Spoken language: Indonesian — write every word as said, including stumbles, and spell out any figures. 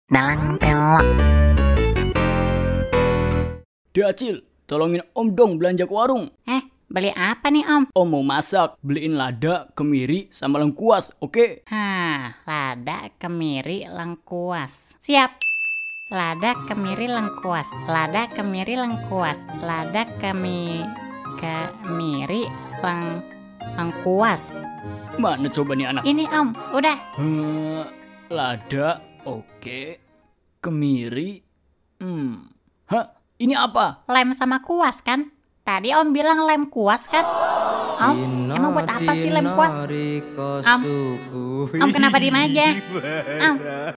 Dalang pelok. Dia Acil, tolongin Om dong belanja ke warung. Eh, beli apa nih Om? Om mau masak, beliin lada, kemiri, sama lengkuas, oke? Hah, lada, kemiri, lengkuas. Siap. Lada, kemiri, lengkuas. Lada, kemiri, lengkuas. Lada, kemi... kemiri, leng... lengkuas. Mana coba nih anak? Ini Om, udah. Hmm, lada, oke. Kemiri, hmm. Hah? Ini apa? Lem sama kuas kan? Tadi Om bilang lem kuas kan? Om, emang buat apa sih lem kuas? Om, Om kenapa diem aja? Om.